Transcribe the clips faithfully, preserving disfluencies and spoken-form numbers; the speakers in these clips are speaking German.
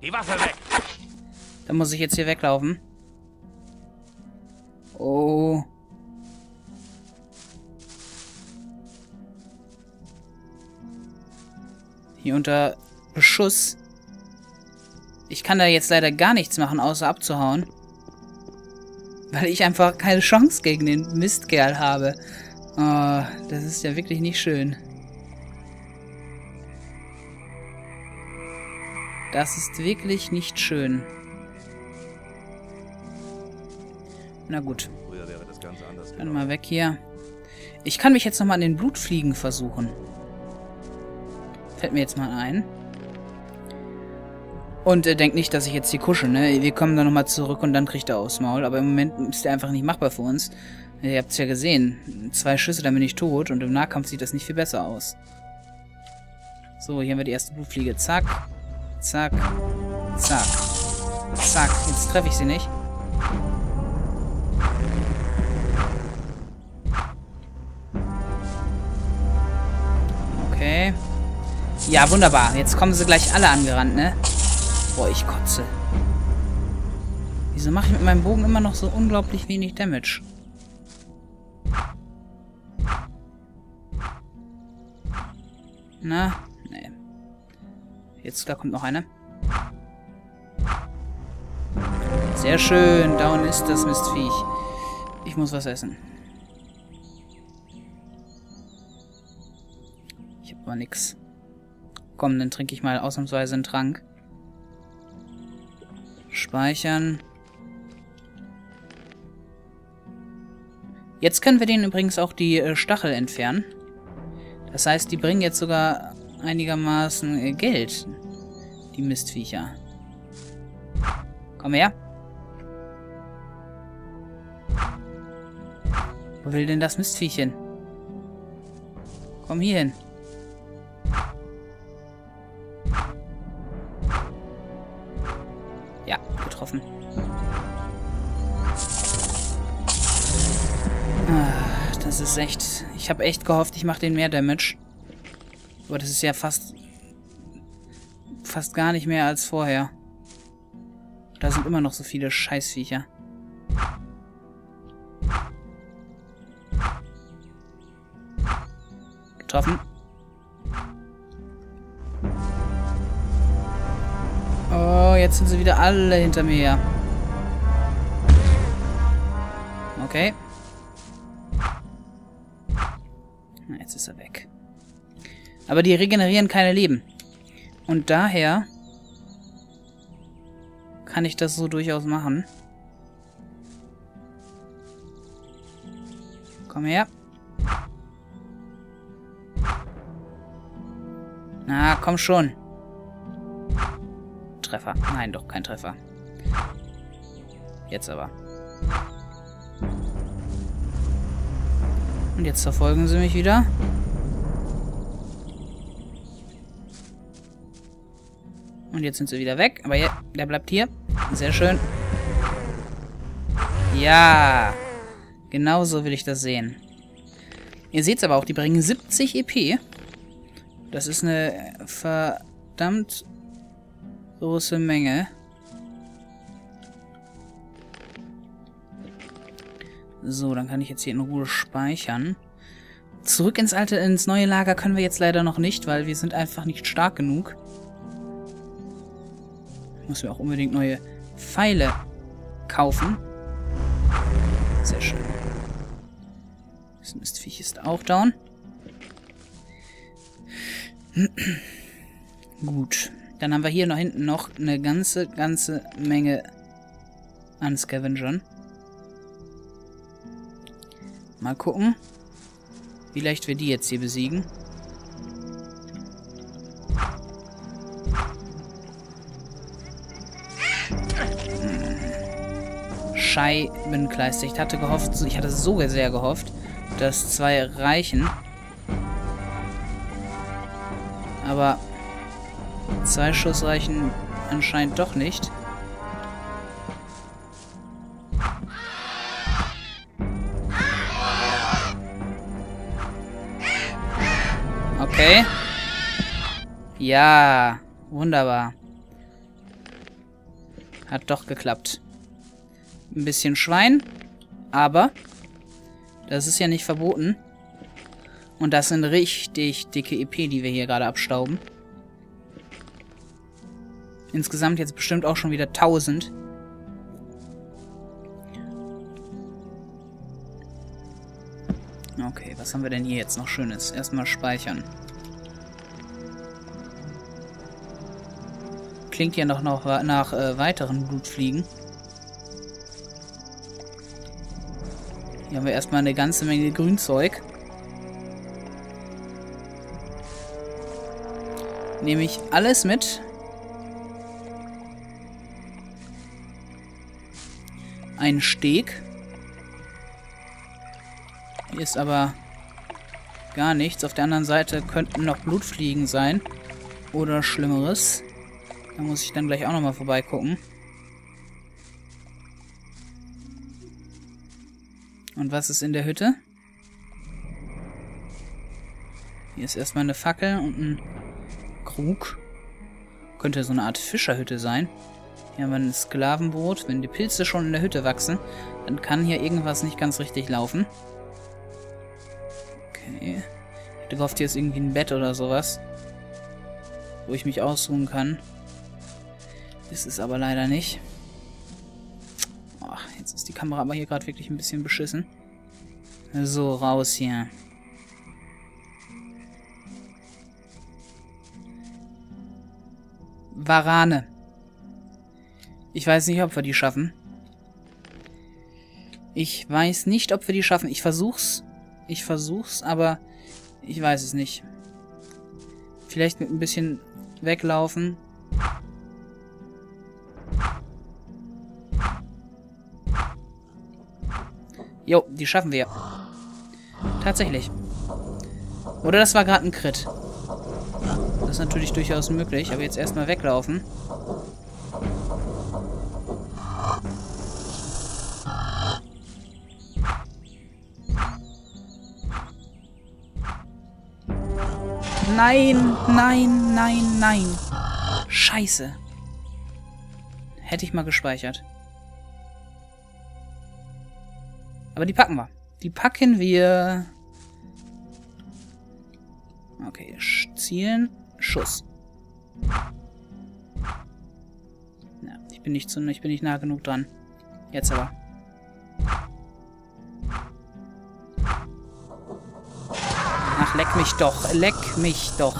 Die Waffe weg! Dann muss ich jetzt hier weglaufen. Oh. Hier unter Beschuss. Ich kann da jetzt leider gar nichts machen, außer abzuhauen. Weil ich einfach keine Chance gegen den Mistkerl habe. Oh, das ist ja wirklich nicht schön. Das ist wirklich nicht schön. Na gut. Dann mal weg hier. Ich kann mich jetzt nochmal an den Blutfliegen versuchen. Fällt mir jetzt mal ein. Und äh, denkt nicht, dass ich jetzt hier kusche, ne? Wir kommen dann nochmal zurück und dann kriegt er aufs Maul. Aber im Moment ist er einfach nicht machbar für uns. Ihr habt es ja gesehen. Zwei Schüsse, dann bin ich tot. Und im Nahkampf sieht das nicht viel besser aus. So, hier haben wir die erste Blutfliege. Zack. Zack. Zack. Zack. Jetzt treffe ich sie nicht. Okay. Ja, wunderbar. Jetzt kommen sie gleich alle angerannt, ne? Boah, ich kotze. Wieso mache ich mit meinem Bogen immer noch so unglaublich wenig Damage? Na? Nee. Jetzt, da kommt noch eine. Sehr schön. Down ist das Mistviech. Ich muss was essen. Ich habe aber nix. Komm, dann trinke ich mal ausnahmsweise einen Trank. Speichern. Jetzt können wir denen übrigens auch die äh, Stachel entfernen. Das heißt, die bringen jetzt sogar einigermaßen äh, Geld. Die Mistviecher. Komm her. Wo will denn das Mistviechchen? Komm hier hin. Ja, getroffen. Ah, das ist echt... Ich habe echt gehofft, ich mache den mehr Damage. Aber das ist ja fast... fast gar nicht mehr als vorher. Da sind immer noch so viele Scheißviecher. Getroffen. Oh, jetzt sind sie wieder alle hinter mir her. Okay. Na, jetzt ist er weg. Aber die regenerieren keine Leben. Und daher kann ich das so durchaus machen. Komm her. Na, komm schon. Treffer. Nein, doch kein Treffer. Jetzt aber. Und jetzt verfolgen sie mich wieder. Und jetzt sind sie wieder weg. Aber ja, der bleibt hier. Sehr schön. Ja. Genau so will ich das sehen. Ihr seht es aber auch, die bringen siebzig E P. Das ist eine verdammt große Menge. So, dann kann ich jetzt hier in Ruhe speichern. Zurück ins alte, ins neue Lager können wir jetzt leider noch nicht, weil wir sind einfach nicht stark genug. Müssen wir auch unbedingt neue Pfeile kaufen. Sehr schön. Das Mistviech ist auch down. Gut. Dann haben wir hier noch hinten noch eine ganze, ganze Menge an Scavengern. Mal gucken, wie leicht wir die jetzt hier besiegen. Scheibenkleister. Ich hatte gehofft, ich hatte so sehr gehofft, dass zwei reichen. Aber zwei Schuss reichen anscheinend doch nicht. Okay. Ja, wunderbar. Hat doch geklappt. Ein bisschen Schwein, aber das ist ja nicht verboten. Und das sind richtig dicke E P, die wir hier gerade abstauben. Insgesamt jetzt bestimmt auch schon wieder tausend. Okay, was haben wir denn hier jetzt noch Schönes? Erstmal speichern. Klingt ja noch, noch nach äh, weiteren Blutfliegen. Hier haben wir erstmal eine ganze Menge Grünzeug. Nehme ich alles mit. Ein Steg. Hier ist aber gar nichts. Auf der anderen Seite könnten noch Blutfliegen sein. Oder Schlimmeres. Da muss ich dann gleich auch nochmal vorbeigucken. Und was ist in der Hütte? Hier ist erstmal eine Fackel und ein Krug. Könnte so eine Art Fischerhütte sein. Hier haben wir ein Sklavenbrot. Wenn die Pilze schon in der Hütte wachsen, dann kann hier irgendwas nicht ganz richtig laufen. Okay. Ich hätte gehofft, hier ist irgendwie ein Bett oder sowas, wo ich mich ausruhen kann. Ist es aber leider nicht. Oh, jetzt ist die Kamera aber hier gerade wirklich ein bisschen beschissen. So, raus hier. Warane. Ich weiß nicht, ob wir die schaffen. Ich weiß nicht, ob wir die schaffen. Ich versuch's. Ich versuch's, aber ich weiß es nicht. Vielleicht mit ein bisschen weglaufen. Jo, die schaffen wir. Tatsächlich. Oder das war gerade ein Crit. Das ist natürlich durchaus möglich, aber jetzt erstmal weglaufen. Nein, nein, nein, nein. Scheiße. Hätte ich mal gespeichert. Aber die packen wir. Die packen wir. Okay, zielen. Schuss. Ja, ich bin nicht zu, ich bin nicht nah genug dran. Jetzt aber. Ach, leck mich doch. Leck mich doch.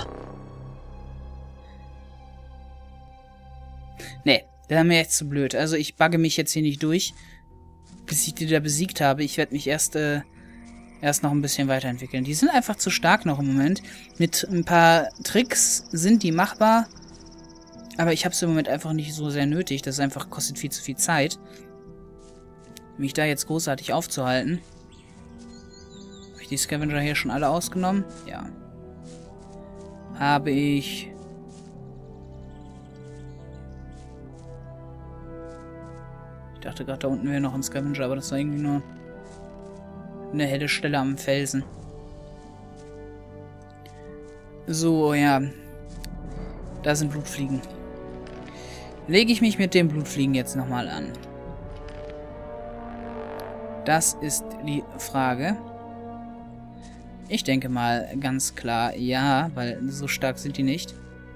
Nee, das wäre mir jetzt zu blöd. Also ich bugge mich jetzt hier nicht durch, bis ich die da besiegt habe. Ich werde mich erst, äh, erst noch ein bisschen weiterentwickeln. Die sind einfach zu stark noch im Moment. Mit ein paar Tricks sind die machbar. Aber ich habe es im Moment einfach nicht so sehr nötig. Das einfach kostet viel zu viel Zeit, mich da jetzt großartig aufzuhalten. Habe ich die Scavenger hier schon alle ausgenommen? Ja. Habe ich... Ich dachte gerade, da unten wäre noch ein Scavenger, aber das war irgendwie nur eine helle Stelle am Felsen. So, ja. Da sind Blutfliegen. Lege ich mich mit den Blutfliegen jetzt nochmal an? Das ist die Frage. Ich denke mal ganz klar ja, weil so stark sind die nicht.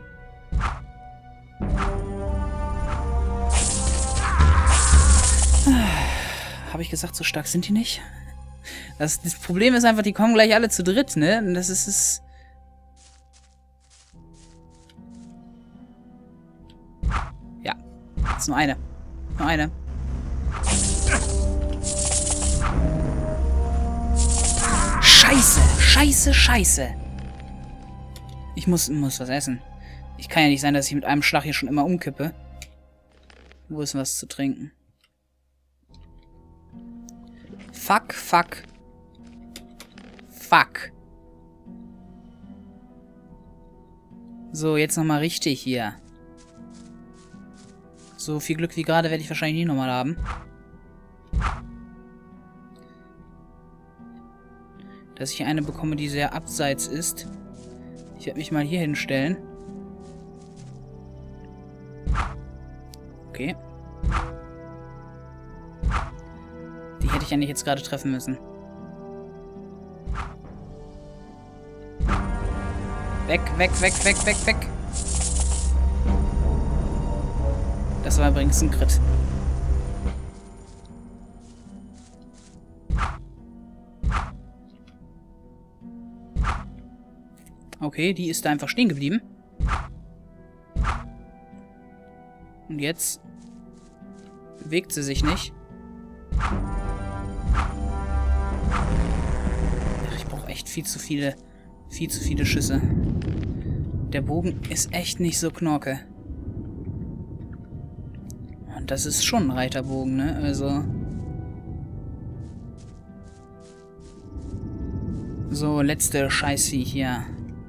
Habe ich gesagt, so stark sind die nicht? Das, das Problem ist einfach, die kommen gleich alle zu dritt, ne? Und das ist es. Ja. Das ist nur eine. Nur eine. Scheiße! Scheiße, scheiße! Ich muss, muss was essen. Ich kann ja nicht sein, dass ich mit einem Schlag hier schon immer umkippe. Wo ist was zu trinken? Fuck, fuck. Fuck. So, jetzt nochmal richtig hier. So viel Glück wie gerade werde ich wahrscheinlich nie nochmal haben. Dass ich eine bekomme, die sehr abseits ist. Ich werde mich mal hier hinstellen. Okay. Die hätte ich eigentlich jetzt gerade treffen müssen. Weg, weg, weg, weg, weg, weg. Das war übrigens ein Crit. Okay, die ist da einfach stehen geblieben. Und jetzt bewegt sie sich nicht. Ach, ich brauche echt viel zu viele, viel zu viele Schüsse. Der Bogen ist echt nicht so knorke. Und das ist schon ein Reiterbogen, ne? Also... So, letzte Scheißvieh hier.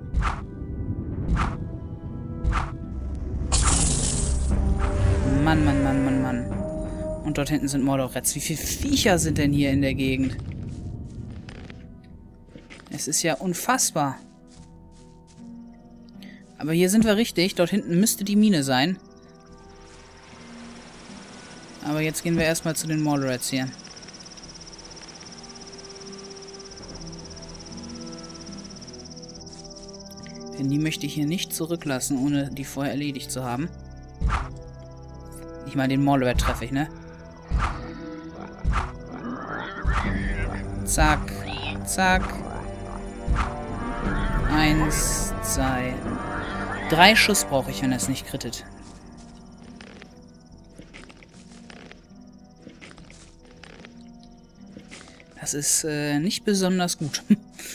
Mann, Mann, Mann, Mann, Mann. Und dort hinten sind Mordorets. Wie viele Viecher sind denn hier in der Gegend? Es ist ja unfassbar. Aber hier sind wir richtig. Dort hinten müsste die Mine sein. Aber jetzt gehen wir erstmal zu den Mordorets hier. Denn die möchte ich hier nicht zurücklassen, ohne die vorher erledigt zu haben. Ich meine, den Morlorat treffe ich, ne? Zack. Zack. Eins, zwei. Drei Schuss brauche ich, wenn er es nicht krittet. Das ist äh, nicht besonders gut.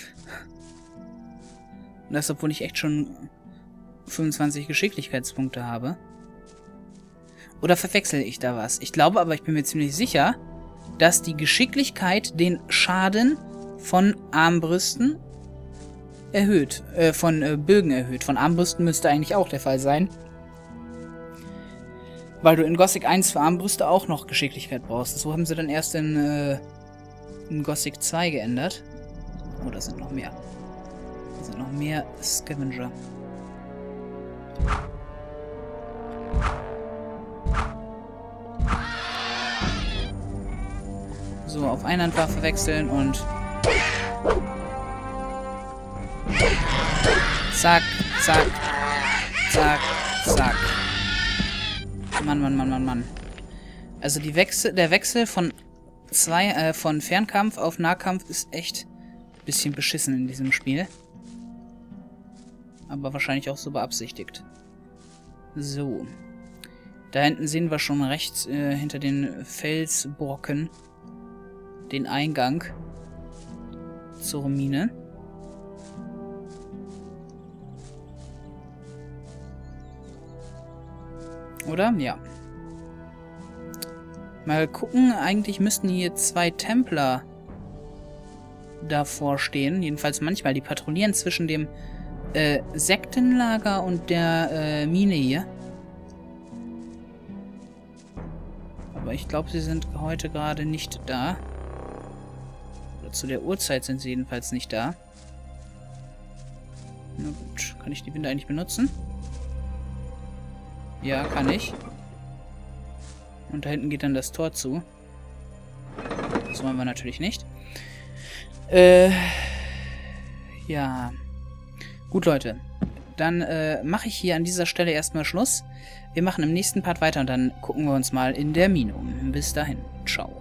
Das, obwohl ich echt schon fünfundzwanzig Geschicklichkeitspunkte habe. Oder verwechsel ich da was? Ich glaube aber, ich bin mir ziemlich sicher, dass die Geschicklichkeit den Schaden von Armbrüsten erhöht. Äh, von äh, Bögen erhöht. Von Armbrüsten müsste eigentlich auch der Fall sein. Weil du in Gothic eins für Armbrüste auch noch Geschicklichkeit brauchst. So haben sie dann erst in, äh, in Gothic zwei geändert. Oh, da sind noch mehr. Da sind noch mehr Scavenger. So, auf Einhandwaffe wechseln und... Zack, zack, zack, zack. Mann, Mann, Mann, Mann, Mann. Also die Wechsel, der Wechsel von zwei, äh, von Fernkampf auf Nahkampf ist echt ein bisschen beschissen in diesem Spiel. Aber wahrscheinlich auch so beabsichtigt. So. Da hinten sehen wir schon rechts äh, hinter den Felsbrocken den Eingang zur Mine. Oder? Ja. Mal gucken, eigentlich müssten hier zwei Templer davor stehen. Jedenfalls manchmal. Die patrouillieren zwischen dem äh, Sektenlager und der äh, Mine hier. Aber ich glaube, sie sind heute gerade nicht da. Oder zu der Uhrzeit sind sie jedenfalls nicht da. Na gut, kann ich die Winde eigentlich benutzen? Ja, kann ich. Und da hinten geht dann das Tor zu. Das wollen wir natürlich nicht. Äh, ja. Gut, Leute. Dann äh, mache ich hier an dieser Stelle erstmal Schluss. Wir machen im nächsten Part weiter und dann gucken wir uns mal in der Mine um. Bis dahin. Ciao.